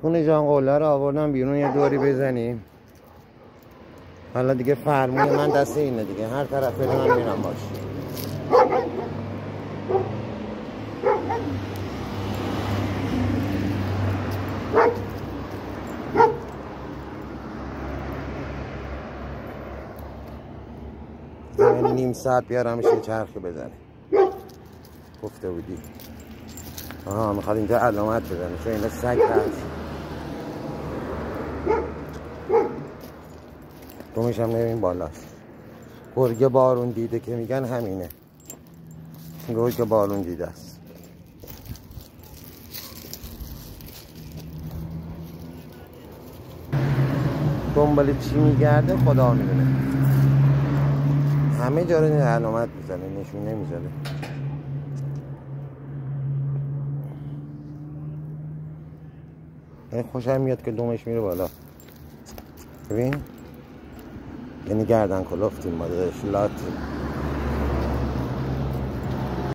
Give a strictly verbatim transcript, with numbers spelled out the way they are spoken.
خونه جان قله رو آوردم بیرون یه دوری بزنیم. حالا دیگه فرمون من دست اینه دیگه، هر طرف برم میرم باش. نیم ساعت بیارمش یه چرخی بزنه. گفته بودی آها میخواد اینجا علامت بزنه چون اینجا سگ هست. دومش هم نمیم بالاست. گرگ بارون دیده که میگن همینه، گرگ بارون دیده است. دنبال چی میگرده خدا میدونه. همه جا رو علامت میزنه، نشونه میزنه. این خوشم میاد که دومش میره بالا. ببین یعنی گردن کلفتیم ما داشت لاتی.